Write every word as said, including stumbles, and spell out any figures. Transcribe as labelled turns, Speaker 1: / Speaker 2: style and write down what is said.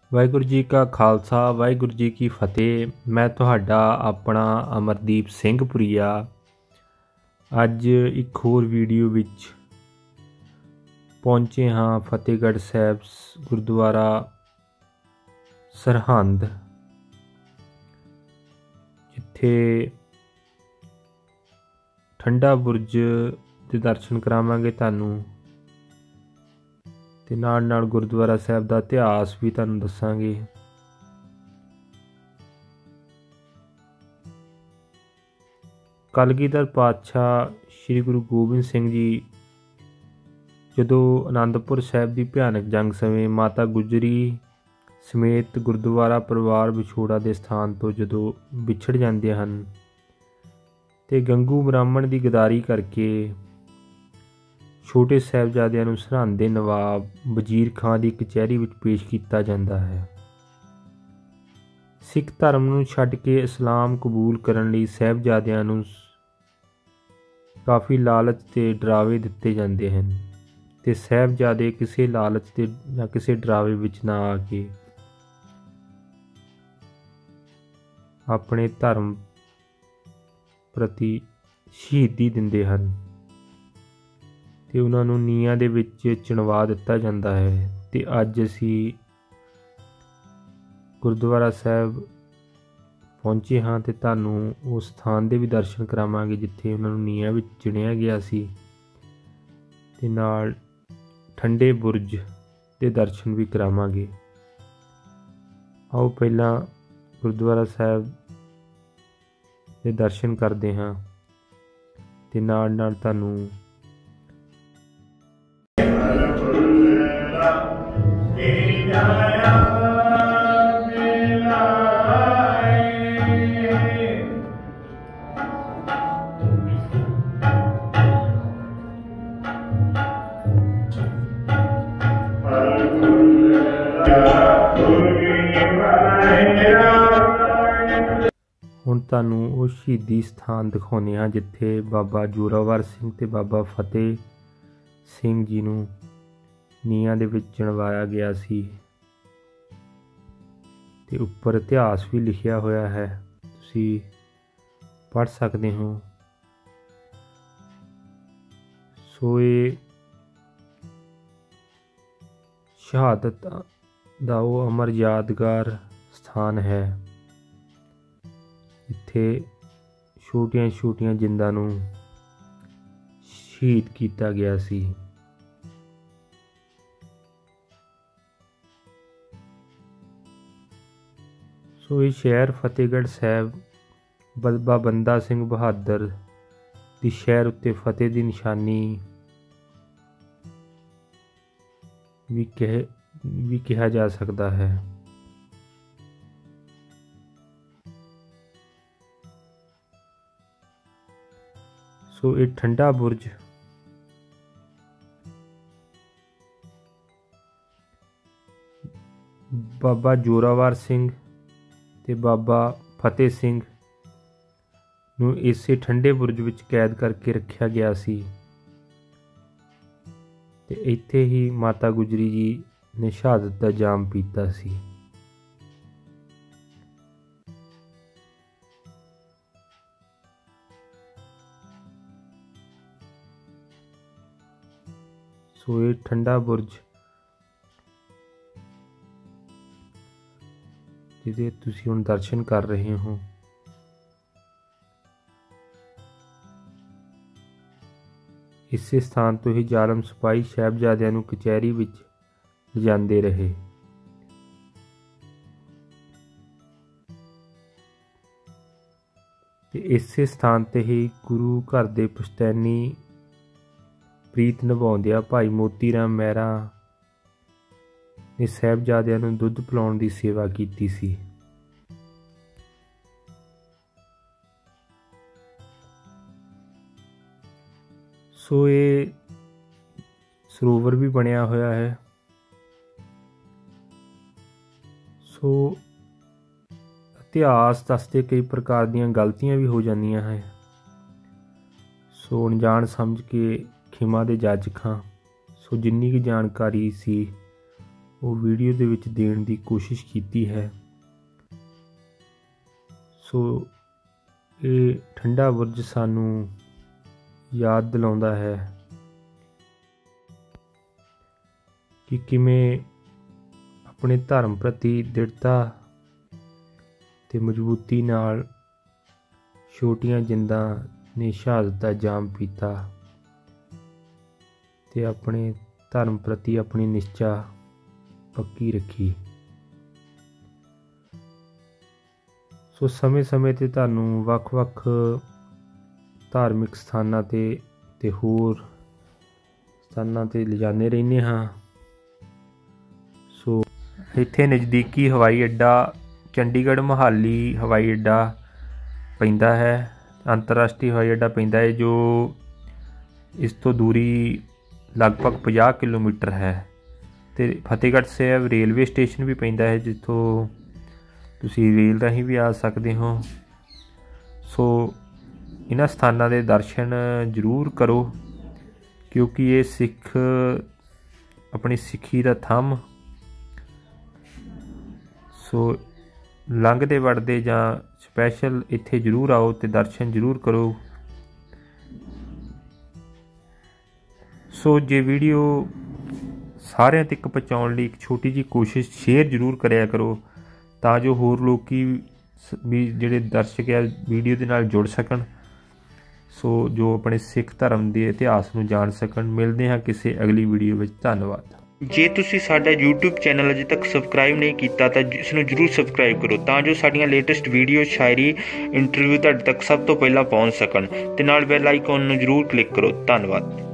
Speaker 1: ਵਾਹਿਗੁਰੂ ਜੀ ਕਾ ਖਾਲਸਾ ਵਾਹਿਗੁਰੂ ਜੀ ਕੀ ਫਤਿਹ। ਮੈਂ ਤੁਹਾਡਾ ਆਪਣਾ ਅਮਰਦੀਪ ਸਿੰਘ ਪੁਰੀਆ ਅੱਜ ਇੱਕ ਹੋਰ ਵੀਡੀਓ ਵਿੱਚ ਪਹੁੰਚੇ ਹਾਂ ਫਤਿਹਗੜ੍ਹ ਸਾਹਿਬ ਗੁਰਦੁਆਰਾ ਸਰਹੰਦ, ਜਿੱਥੇ ਠੰਡਾ ਬੁਰਜ ਦੇ ਦਰਸ਼ਨ ਕਰਾਵਾਂਗੇ ਤੁਹਾਨੂੰ, ਤੇ ਨਾਲ ਨਾਲ ਗੁਰਦੁਆਰਾ ਸਾਹਿਬ ਦਾ ਇਤਿਹਾਸ ਵੀ ਤੁਹਾਨੂੰ ਦੱਸਾਂਗੇ। ਕਲਗੀਧਰ ਪਾਤਸ਼ਾਹ ਸ਼੍ਰੀ ਗੁਰੂ ਗੋਬਿੰਦ ਸਿੰਘ ਜੀ ਜਦੋਂ ਅਨੰਦਪੁਰ ਸਾਹਿਬ ਦੀ ਭਿਆਨਕ ਜੰਗ ਸਮੇਂ ਮਾਤਾ ਗੁਜਰੀ ਸਮੇਤ ਗੁਰਦੁਆਰਾ ਪਰਿਵਾਰ ਵਿਛੋੜਾ ਦੇ ਸਥਾਨ ਤੋਂ ਜਦੋਂ ਵਿਛੜ ਜਾਂਦੇ ਹਨ ਤੇ ਗੰਗੂ ਬ੍ਰਾਹਮਣ ਦੀ ਗਦਾਰੀ ਕਰਕੇ ਛੋਟੇ ਸਾਹਿਬਜ਼ਾਦਿਆਂ ਨੂੰ ਸਰਹੰਦ ਦੇ ਨਵਾਬ ਵਜ਼ੀਰ ਖਾਂ ਦੀ ਕਚਹਿਰੀ ਵਿੱਚ ਪੇਸ਼ ਕੀਤਾ ਜਾਂਦਾ ਹੈ। ਸਿੱਖ ਧਰਮ ਨੂੰ ਛੱਡ ਕੇ ਇਸਲਾਮ ਕਬੂਲ ਕਰਨ ਲਈ ਸਾਹਿਬਜ਼ਾਦਿਆਂ ਨੂੰ ਕਾਫੀ ਲਾਲਚ ਤੇ ਡਰਾਵੇ ਦਿੱਤੇ ਜਾਂਦੇ ਹਨ, ਤੇ ਸਾਹਿਬਜ਼ਾਦੇ ਕਿਸੇ ਲਾਲਚ ਤੇ ਜਾਂ ਕਿਸੇ ਡਰਾਵੇ ਵਿੱਚ ਨਾ ਆ ਕੇ ਆਪਣੇ ਧਰਮ ਪ੍ਰਤੀ ਸ਼ਹੀਦੀ ਦਿੰਦੇ ਹਨ ਤੇ ਉਹਨਾਂ ਨੂੰ ਨੀਹਾਂ ਦੇ ਵਿੱਚ ਚਿਣਵਾ ਦਿੱਤਾ ਜਾਂਦਾ ਹੈ। ਤੇ ਅੱਜ ਅਸੀਂ ਗੁਰਦੁਆਰਾ ਸਾਹਿਬ ਪਹੁੰਚੇ ਹਾਂ ਤੇ ਤੁਹਾਨੂੰ ਉਸ ਸਥਾਨ ਦੇ ਵੀ ਦਰਸ਼ਨ ਕਰਾਵਾਂਗੇ ਜਿੱਥੇ ਉਹਨਾਂ ਨੂੰ ਨੀਹਾਂ ਵਿੱਚ ਚਿਣਿਆ ਗਿਆ ਸੀ, ਤੇ ਨਾਲ ਠੰਡੇ ਬੁਰਜ ਦੇ ਦਰਸ਼ਨ ਵੀ ਕਰਾਵਾਂਗੇ। ਆਓ ਪਹਿਲਾਂ ਗੁਰਦੁਆਰਾ ਸਾਹਿਬ ਦੇ ਦਰਸ਼ਨ ਕਰਦੇ ਹਾਂ ਤੇ ਨਾਲ ਨਾਲ ਤੁਹਾਨੂੰ ਹੁਣ ਤੁਹਾਨੂੰ ਉਹ ਸ਼ਹੀਦੀ ਸਥਾਨ ਦਿਖਾਉਂਦੇ ਹਾਂ ਜਿੱਥੇ ਬਾਬਾ ਜ਼ੋਰਾਵਰ ਸਿੰਘ ਤੇ ਬਾਬਾ ਫਤਿਹ ਸਿੰਘ ਜੀ ਨੂੰ ਨੀਹਾਂ ਦੇ ਵਿੱਚ ਚਿਣਵਾਇਆ ਗਿਆ ਸੀ, ਤੇ ਉੱਪਰ ਇਤਿਹਾਸ ਵੀ ਲਿਖਿਆ ਹੋਇਆ ਹੈ, ਤੁਸੀਂ ਪੜ੍ਹ ਸਕਦੇ ਹੋ। ਸੋ ਇਹ ਸ਼ਹਾਦਤ ਦਾ ਉਹ ਅਮਰ ਯਾਦਗਾਰ ਸਥਾਨ ਹੈ ਜਿੱਥੇ ਛੋਟੀਆਂ ਛੋਟੀਆਂ ਜਿੰਦਾਂ ਨੂੰ ਸ਼ਹੀਦ ਕੀਤਾ ਗਿਆ ਸੀ। ਸੋ ਇਹ ਸ਼ਹਿਰ ਫਤਿਹਗੜ੍ਹ ਸਾਹਿਬ ਬਾਬਾ ਬੰਦਾ ਸਿੰਘ ਬਹਾਦਰ ਦੀ ਸ਼ਹਿਰ ਉੱਤੇ ਫਤਿਹ ਦੀ ਨਿਸ਼ਾਨੀ ਵੀ ਕਹਿ ਵੀ ਕਿਹਾ ਜਾ ਸਕਦਾ ਹੈ। ਸੋ ਇਹ ਠੰਡਾ ਬੁਰਜ ਬਾਬਾ ਜ਼ੋਰਾਵਰ ਸਿੰਘ ਤੇ ਬਾਬਾ ਫਤਿਹ ਸਿੰਘ ਨੂੰ ਇਸੇ ਠੰਡੇ ਬੁਰਜ ਵਿੱਚ ਕੈਦ ਕਰਕੇ ਰੱਖਿਆ ਗਿਆ ਸੀ, ਤੇ ਇੱਥੇ ਹੀ ਮਾਤਾ ਗੁਜਰੀ ਜੀ ਨੇ ਸ਼ਹਾਦਤ ਦਾ ਜਾਮ ਪੀਤਾ ਸੀ। ਸੋ ਇਹ ਠੰਡਾ ਬੁਰਜ ਜਿਹਦੇ ਤੁਸੀਂ ਹੁਣ ਦਰਸ਼ਨ ਕਰ ਰਹੇ ਹੋ, ਇਸੇ ਸਥਾਨ ਤੋਂ ਹੀ ਜ਼ਾਲਮ ਸਿਪਾਹੀ ਸਾਹਿਬਜ਼ਾਦਿਆਂ ਨੂੰ ਕਚਹਿਰੀ ਵਿੱਚ ਲਿਜਾਂਦੇ ਰਹੇ। ਤੇ ਇਸੇ ਸਥਾਨ ਤੇ ਹੀ ਗੁਰੂ ਘਰ ਦੇ ਪੁਸ਼ਤੈਨੀ ਪ੍ਰੀਤ ਨਿਭਾਉਂਦਿਆਂ ਭਾਈ ਮੋਤੀ ਰਾਮ ਮਹਿਰਾ ਨੇ ਸਾਹਿਬਜ਼ਾਦਿਆਂ ਨੂੰ ਦੁੱਧ ਪਿਲਾਉਣ ਦੀ ਸੇਵਾ ਕੀਤੀ ਸੀ। ਸੋ ਇਹ ਸਰੋਵਰ ਵੀ ਬਣਿਆ ਹੋਇਆ ਹੈ। ਸੋ ਇਤਿਹਾਸ ਦੱਸਦੇ ਕਈ ਪ੍ਰਕਾਰ ਦੀਆਂ ਗਲਤੀਆਂ ਵੀ ਹੋ ਜਾਂਦੀਆਂ ਹੈ, ਸੋ ਅਣਜਾਣ ਸਮਝ ਕੇ ਖਿਮਾ ਦੇ ਜੱਜ ਖਾਂ। ਸੋ ਜਿੰਨੀ ਕੁ ਜਾਣਕਾਰੀ ਸੀ ਉਹ ਵੀਡੀਓ ਦੇ ਵਿੱਚ ਦੇਣ ਦੀ ਕੋਸ਼ਿਸ਼ ਕੀਤੀ ਹੈ। ਸੋ ਇਹ ਠੰਡਾ ਬੁਰਜ ਸਾਨੂੰ ਯਾਦ ਦਿਲਾਉਂਦਾ ਹੈ ਕਿ ਕਿਵੇਂ ਆਪਣੇ ਧਰਮ ਪ੍ਰਤੀ ਦ੍ਰਿੜਤਾ ਤੇ ਮਜ਼ਬੂਤੀ ਨਾਲ ਛੋਟੀਆਂ ਜਿੰਦਾਂ ਨੇ ਸ਼ਹਾਦਤ ਦਾ ਜਾਮ ਪੀਤਾ ਤੇ ਆਪਣੇ ਧਰਮ ਪ੍ਰਤੀ ਆਪਣੀ ਨਿਸ਼ਚਾ ਪੱਕੀ ਰੱਖੀ। ਸੋ ਸਮੇਂ ਸਮੇਂ ਤੇ ਤੁਹਾਨੂੰ ਵੱਖ-ਵੱਖ ਧਾਰਮਿਕ ਸਥਾਨਾਂ ਤੇ ਤੇ ਹੋਰ ਸਥਾਨਾਂ ਤੇ ਲਿਜਾਂਦੇ ਰਹਿੰਦੇ ਹਾਂ। ਸੋ ਇੱਥੇ ਨਜ਼ਦੀਕੀ ਹਵਾਈ ਅੱਡਾ ਚੰਡੀਗੜ੍ਹ ਮੋਹਾਲੀ ਹਵਾਈ ਅੱਡਾ ਪੈਂਦਾ ਹੈ, ਅੰਤਰਰਾਸ਼ਟਰੀ ਹਵਾਈ ਅੱਡਾ ਪੈਂਦਾ ਹੈ, ਜੋ ਇਸ ਤੋਂ ਦੂਰੀ ਲਗਭਗ ਪੰਜਾਹ ਕਿਲੋਮੀਟਰ ਹੈ। ਅਤੇ ਫਤਿਹਗੜ੍ਹ ਸਾਹਿਬ ਰੇਲਵੇ ਸਟੇਸ਼ਨ ਵੀ ਪੈਂਦਾ ਹੈ, ਜਿੱਥੋਂ ਤੁਸੀਂ ਰੇਲ ਰਾਹੀਂ ਵੀ ਆ ਸਕਦੇ ਹੋ। ਸੋ ਇਹਨਾਂ ਸਥਾਨਾਂ ਦੇ ਦਰਸ਼ਨ ਜ਼ਰੂਰ ਕਰੋ, ਕਿਉਂਕਿ ਇਹ ਸਿੱਖ ਆਪਣੀ ਸਿੱਖੀ ਦਾ ਥੰਮ। ਸੋ ਲੰਘਦੇ ਵੜਦੇ ਜਾਂ ਸਪੈਸ਼ਲ ਇੱਥੇ ਜ਼ਰੂਰ ਆਓ ਅਤੇ ਦਰਸ਼ਨ ਜ਼ਰੂਰ ਕਰੋ। ਸੋ ਜੇ ਵੀਡੀਓ ਸਾਰਿਆਂ ਤੱਕ ਪਹੁੰਚਾਉਣ ਲਈ ਇੱਕ ਛੋਟੀ ਜਿਹੀ ਕੋਸ਼ਿਸ਼ ਸ਼ੇਅਰ ਜ਼ਰੂਰ ਕਰਿਆ ਕਰੋ, ਤਾਂ ਜੋ ਹੋਰ ਲੋਕ ਵੀ ਜਿਹੜੇ ਦਰਸ਼ਕ ਆ ਵੀਡੀਓ ਦੇ ਨਾਲ ਜੁੜ ਸਕਣ। ਸੋ ਜੋ ਆਪਣੇ ਸਿੱਖ ਧਰਮ ਦੇ ਇਤਿਹਾਸ ਨੂੰ ਜਾਣ ਸਕਣ। ਮਿਲਦੇ ਹਾਂ ਕਿਸੇ ਅਗਲੀ ਵੀਡੀਓ ਵਿੱਚ। ਧੰਨਵਾਦ।
Speaker 2: ਜੇ ਤੁਸੀਂ ਸਾਡਾ ਯੂਟਿਊਬ ਚੈਨਲ ਅਜੇ ਤੱਕ ਸਬਸਕ੍ਰਾਈਬ ਨਹੀਂ ਕੀਤਾ ਤਾਂ ਇਸ ਨੂੰ ਜ਼ਰੂਰ ਸਬਸਕ੍ਰਾਈਬ ਕਰੋ, ਤਾਂ ਜੋ ਸਾਡੀਆਂ ਲੇਟੈਸਟ ਵੀਡੀਓ, ਸ਼ਾਇਰੀ, ਇੰਟਰਵਿਊ ਤੁਹਾਡੇ ਤੱਕ ਸਭ ਤੋਂ ਪਹਿਲਾਂ ਪਹੁੰਚ ਸਕਣ। ਅਤੇ ਨਾਲ ਬੈਲ ਆਈਕਨ ਨੂੰ ਜ਼ਰੂਰ ਕਲਿੱਕ ਕਰੋ। ਧੰਨਵਾਦ।